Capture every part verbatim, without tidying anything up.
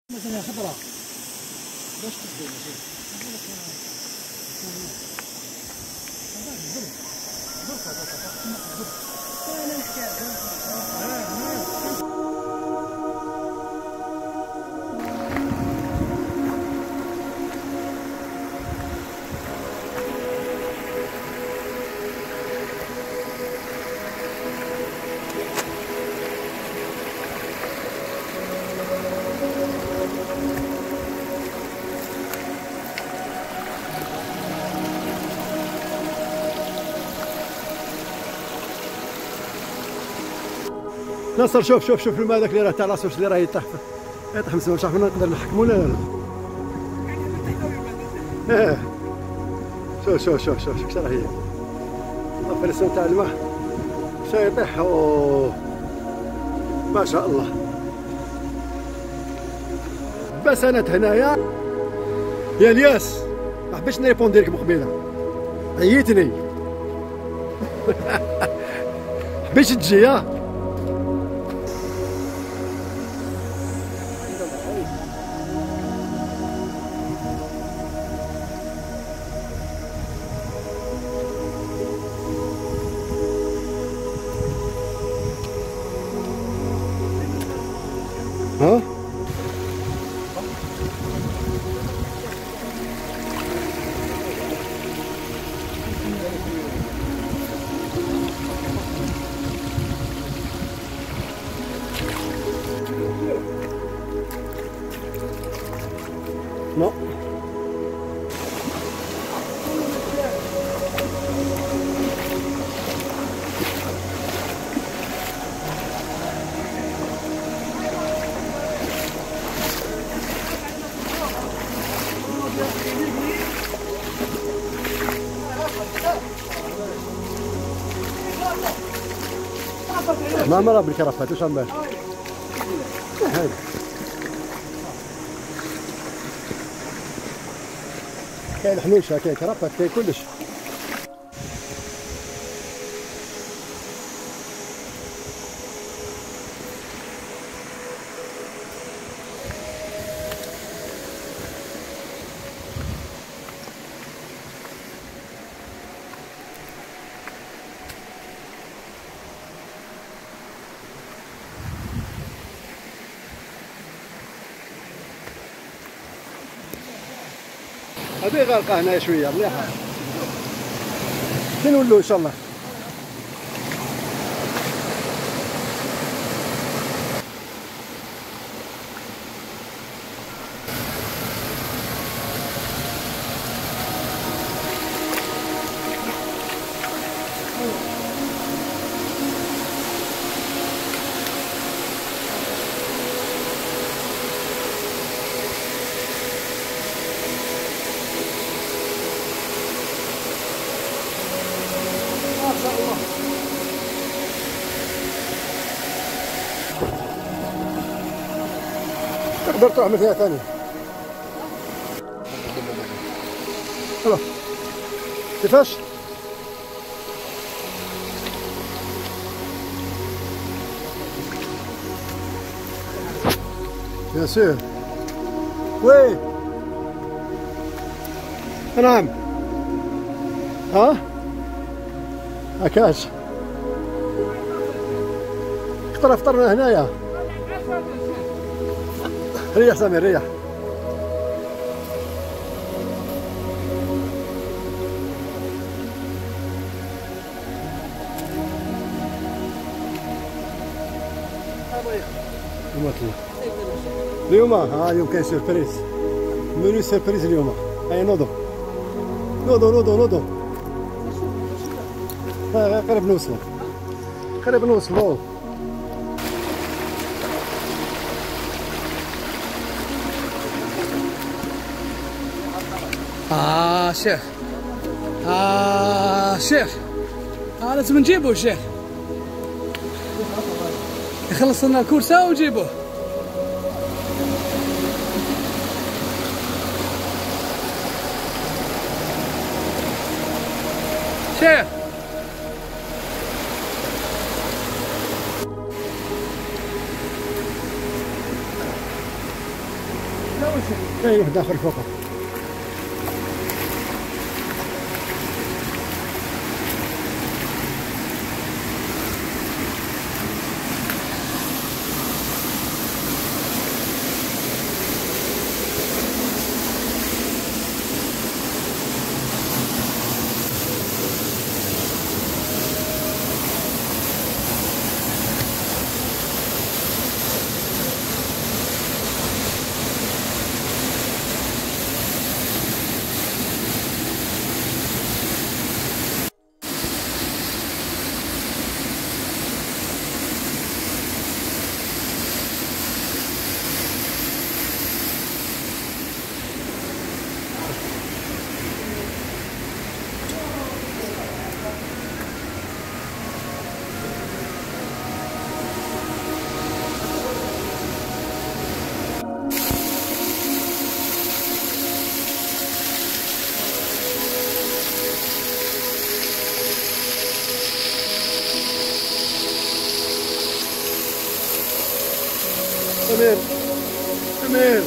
مثلا خضراء باش تبدل ماشي انا نحكي ناصر. شوف شوف شوف الماء هذاك اللي راه تاع لاصوص اللي راه يطيح يطيح مسمى. واش عرفنا نقدر نحكمو ولا لا؟ اه شوف شوف شوف شوف شوف راه هي الفرسان تاع الماء شا يطيح. اوه ما شاء الله. بس انا هنايا يا الياس ما حبيتش نريبوندي لك من قبيله، عييتني حبيتش تجي. ها ها نو ما مرة بالكرفات وش عم باش هاي كاين حنيشه كاين كرفات كاين كلش. هذه غارقه هنايا شويه مليحه. فين نولوا ان شاء الله. تقدر تعمل فيها ثاني. خلاص كيفاش؟ بيان سور. وي نعم. ها هكاش فطر فطرنا هنايا. ريح سمير ريح. اليوم ها اليوم كاين سيربريز، منو سيربريز اليوم. هيا نوضو نوضو نوضو نوضو. ها قريب نوصلو قريب نوصلو. آه شيخ آه شيخ آه لازم نجيبه الشيخ يخلص لنا الكورسة ونجيبه. شيخ كاين واحد اخر فوقه. أمير أمير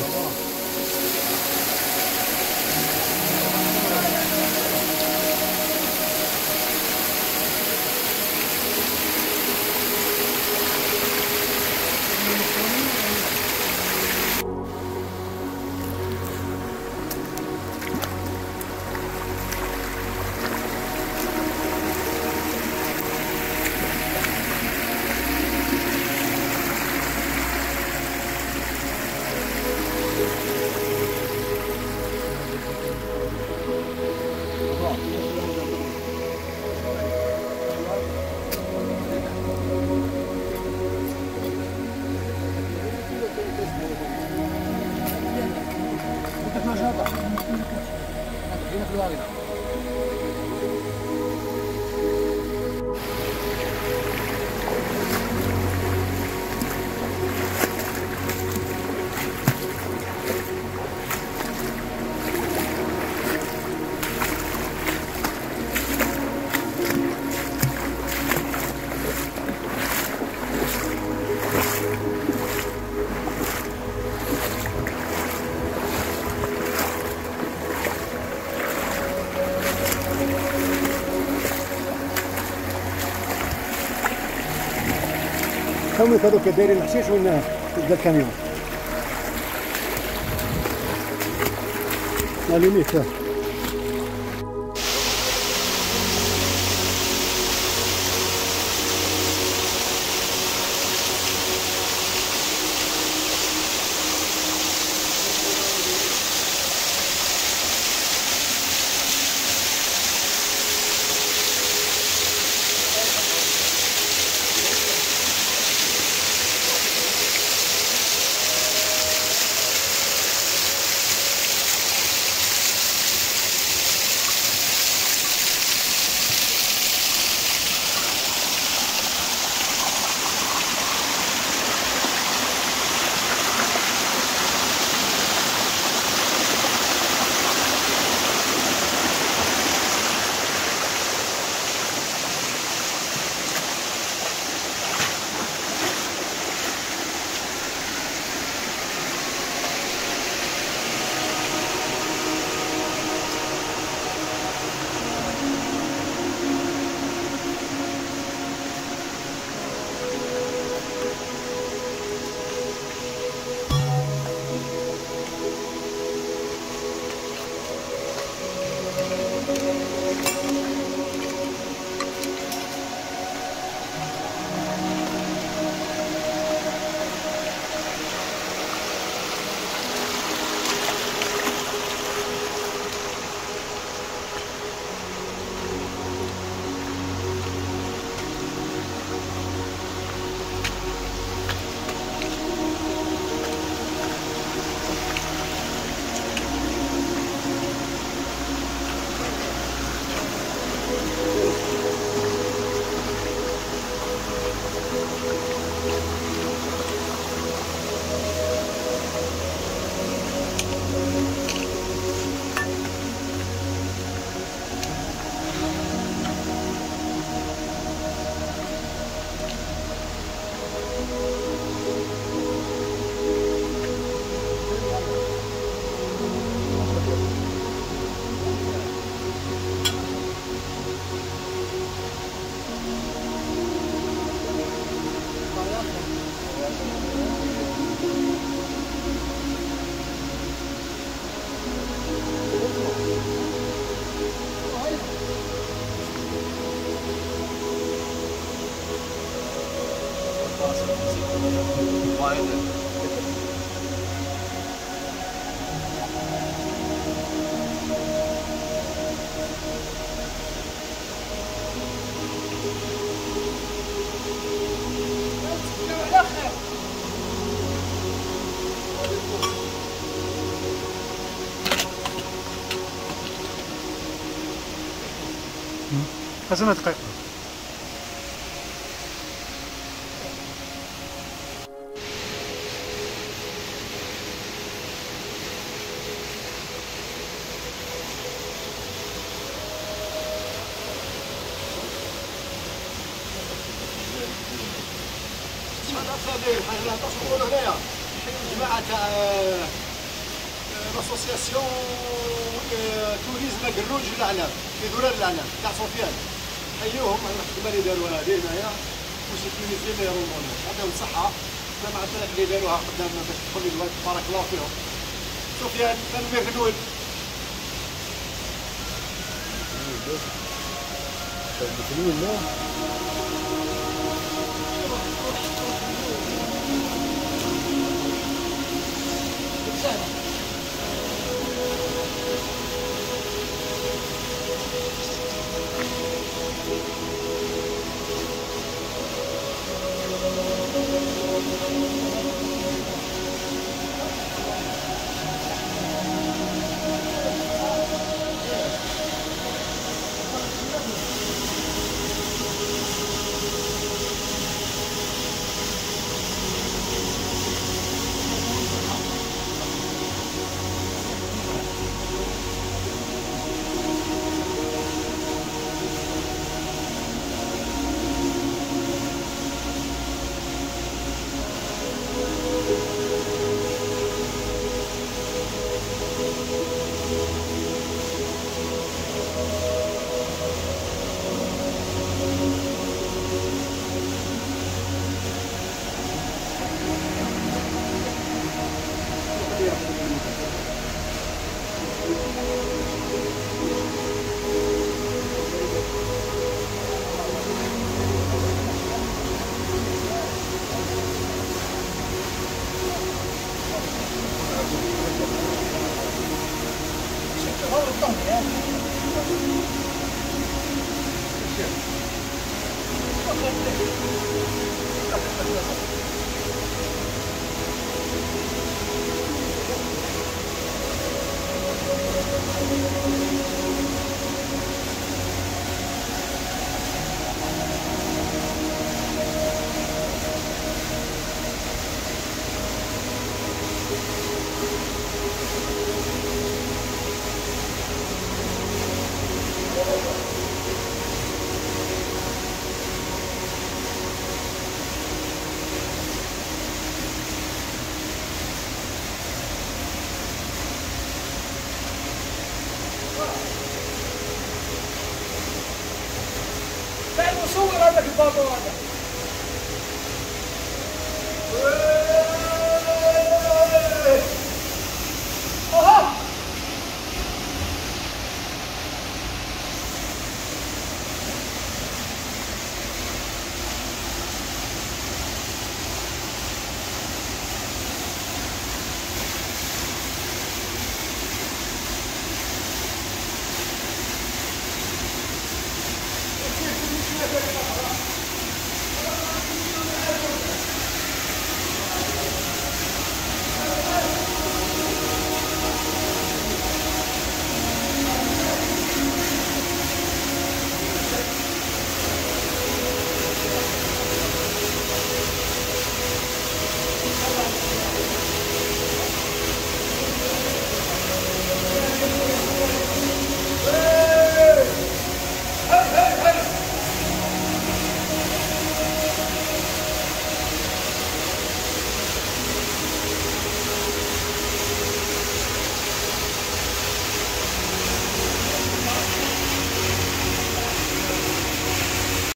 كملوا هذوك دايرين الحشيش وين يبدا الكاميون لا ليميت. خمسة دقائق. حنا تصوروا هنايا جماعه تاع لاسوسياسيون توريزم قروج العنب في دولار العنب تاع سفيان حيوهم على الخدمه اللي داروها هذه هنايا واش التونسيين ما يروموناش عندهم صحه ما مع الفرق اللي داروها قدام باش تدخل الوقت بارك الله فيهم. سفيان كان مغنول مغنول صور هذاك البابا هذا.